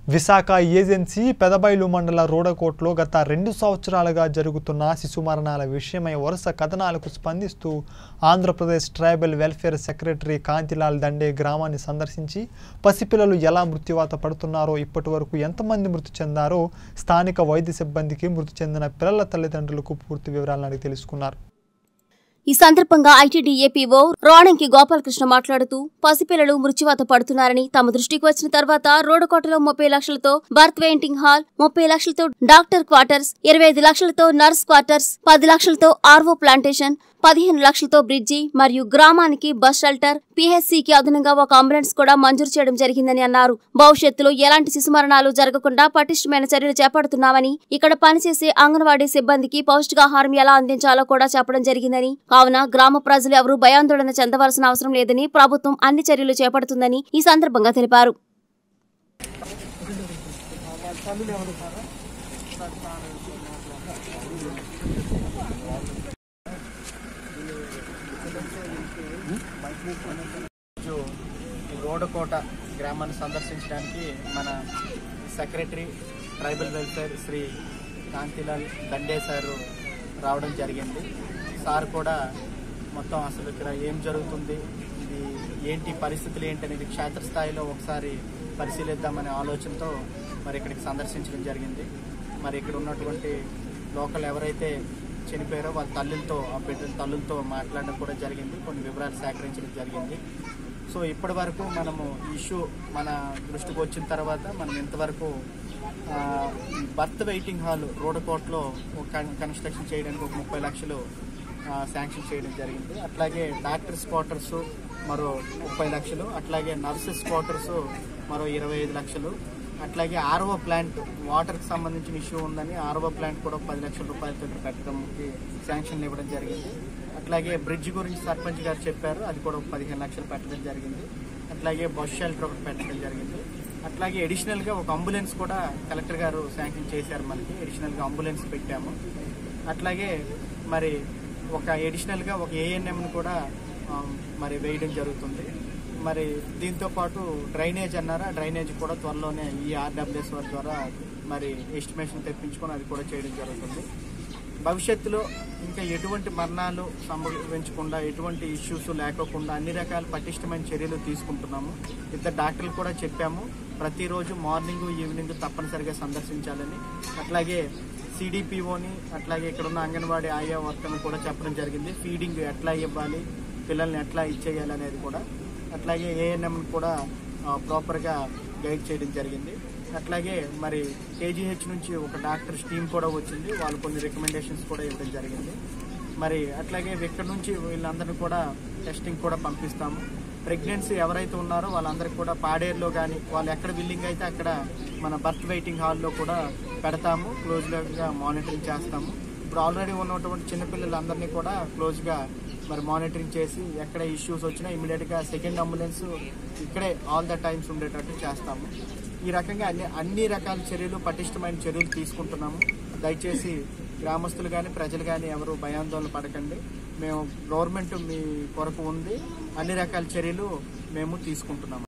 Visakha agency Pedabailu మండల రోడకోట్లో గత 2 సంవత్సరాలుగా జరుగుతున్న శిశు మరణాల విషయమై వరుస కథనాలకు స్పందిస్తూ Andhra Pradesh tribal welfare secretary Kantilal Dande గ్రామాన్ని సందర్శించి పసిపిల్లలు ఎలా మృత్యువాత పడుతున్నారో ఇప్పటివరకు ఎంతమంది మృతి చెందారో స్థానిక వైద్య సిబ్బందికి మృతి చెందిన పిల్లల తల్లిదండ్రులకు పూర్తి వివరాలను అడిగి తెలుసుకున్నారు. ఈ సందర్భంగా ఐటీడీఏపీఓ రాణంకి గోపాలకృష్ణ మాట్లాడుతూ పసిపిల్లలు మృత్యువాత పడుతున్నారని తమ దృష్టికి వచ్చిన తర్వాత రోడ్డుకోటలో 30 లక్షలతో బర్త్ వెయింటింగ్ హాల్, 30 లక్షలతో డాక్టర్ క్వార్టర్స్, 25 లక్షలతో నర్స్ క్వార్టర్స్, 10 లక్షలతో ఆర్వో ప్లాంటేషన్, 15 లక్షలతో బ్రిడ్జి మరియు గ్రామానికి బస్ షెల్టర్, పీహెచ్సీకి అదనంగా ఒక అంబులెన్స్ కూడా మంజూరు చేయడం జరిగిందని అన్నారు. భవిష్యత్తులో ఎలాంటి శిశు మరణాలు జరగకుండా పటిష్టమైన చర్యలు చేపడుతున్నామని, ఇక్కడ పనిచేసే అంగన్వాడీ సిబ్బందికి పౌష్టికాహారం ఎలా అందించాలో కూడా చెప్పడం జరిగిందని, కావున గ్రామ ప్రజలు ఎవరూ భయాందోళన చెందవలసిన అవసరం లేదని ప్రభుత్వం అన్ని చర్యలు చేపడుతుందని ఈ సందర్భంగా తెలిపారు. రోడ్డుకోట గ్రామాన్ని సందర్శించడానికి మన secretary tribal welfare Shri Kantilal Dande sir రావడం జరిగింది. సార్ కూడా మొత్తం అసలు ఇక్కడ ఏం జరుగుతుంది, ఇది ఏంటి పరిస్థితులు ఏంటి అనేది క్షేత్రస్థాయిలో ఒకసారి పరిశీలిద్దామనే ఆలోచనతో మరి ఇక్కడికి సందర్శించడం జరిగింది. మరి ఇక్కడ ఉన్నటువంటి లోకల్ ఎవరైతే చనిపోయారో వాళ్ళ తల్లులతో, ఆ బిడ్డల తల్లులతో మాట్లాడడం కూడా జరిగింది, కొన్ని వివరాలు సేకరించడం జరిగింది. సో ఇప్పటి వరకు మనము ఇష్యూ మన దృష్టికి వచ్చిన తర్వాత మనం ఇంతవరకు బర్త్ వెయిటింగ్ హాల్ రోడ్డుకోట్లో కన్స్ట్రక్షన్ చేయడానికి ఒక 30 లక్షలు శాంక్షన్ చేయడం జరిగింది. అట్లాగే డాక్టర్స్ క్వార్టర్స్ మరో 30 లక్షలు, అట్లాగే నర్సెస్ క్వార్టర్స్ మరో 25 లక్షలు, అట్లాగే ఆర్ఓ ప్లాంట్ వాటర్కి సంబంధించిన ఇష్యూ ఉందని ఆర్ఓ ప్లాంట్ కూడా 10 లక్షల రూపాయలతో పెట్టడానికి శాంక్షన్ ఇవ్వడం జరిగింది. అట్లాగే బ్రిడ్జ్ గురించి సర్పంచ్ గారు చెప్పారు, అది కూడా 15 లక్షలు పెట్టడం జరిగింది. అట్లాగే బస్ షెల్టర్ ఒకటి పెట్టడం జరిగింది. అట్లాగే అడిషనల్గా ఒక అంబులెన్స్ కూడా కలెక్టర్ గారు శాంక్షన్ చేశారు, మనకి అడిషనల్గా అంబులెన్స్ పెట్టాము. అట్లాగే మరి ఒక అడిషనల్గా ఒక ఏఎన్ఎంని కూడా మరి వేయడం జరుగుతుంది. మరి దీంతో పాటు డ్రైనేజ్ అన్నారా, డ్రైనేజ్ కూడా త్వరలోనే ఈ ఆర్డబ్ల్యూఎస్ ద్వారా మరి ఎస్టిమేషన్ తెప్పించుకొని అది కూడా చేయడం జరుగుతుంది. భవిష్యత్తులో ఇంకా ఎటువంటి మరణాలు సంభవించకుండా, ఎటువంటి ఇష్యూస్ లేకోకుండా అన్ని రకాల పటిష్టమైన చర్యలు తీసుకుంటున్నాము. ఇద్దరు డాక్టర్లు కూడా చెప్పాము, ప్రతిరోజు మార్నింగ్ ఈవినింగ్ తప్పనిసరిగా సందర్శించాలని. అట్లాగే సిడిపిఓని, అట్లాగే ఇక్కడ ఉన్న అంగన్వాడీ ఆయా వర్కర్ని కూడా చెప్పడం జరిగింది, ఫీడింగ్ ఎట్లా ఇవ్వాలి, పిల్లల్ని ఎట్లా ఇచ్చేయాలి అనేది కూడా. అట్లాగే ఏఎన్ఎంని కూడా ప్రాపర్గా గైడ్ చేయడం జరిగింది. అట్లాగే మరి కేజీహెచ్ నుంచి ఒక డాక్టర్ టీమ్ కూడా వచ్చింది, వాళ్ళు కొన్ని రికమెండేషన్స్ కూడా ఇవ్వడం జరిగింది. మరి అట్లాగే ఇక్కడ నుంచి వీళ్ళందరినీ కూడా టెస్టింగ్ కూడా పంపిస్తాము. ప్రెగ్నెన్సీ ఎవరైతే ఉన్నారో వాళ్ళందరికీ కూడా పాడేరులో కానీ వాళ్ళు ఎక్కడ విల్లింగ్ అయితే అక్కడ మన బర్త్ వెయిటింగ్ హాల్లో కూడా పెడతాము, క్లోజ్గా మానిటరింగ్ చేస్తాము. ఇప్పుడు ఆల్రెడీ ఉన్నటువంటి చిన్నపిల్లలందరినీ కూడా క్లోజ్గా మరి మానిటరింగ్ చేసి ఎక్కడ ఇష్యూస్ వచ్చినా ఇమీడియట్గా సెకండ్ అంబులెన్స్ ఇక్కడే ఆల్ ద టైమ్స్ ఉండేటట్టు చేస్తాము. ఈ రకంగా అన్ని రకాల చర్యలు, పటిష్టమైన చర్యలు తీసుకుంటున్నాము. దయచేసి గ్రామస్తులు కానీ ప్రజలు కానీ ఎవరు భయాందోళన పడకండి. మేము గవర్నమెంట్ మీ కొరకు ఉంది, అన్ని రకాల చర్యలు మేము తీసుకుంటున్నాము.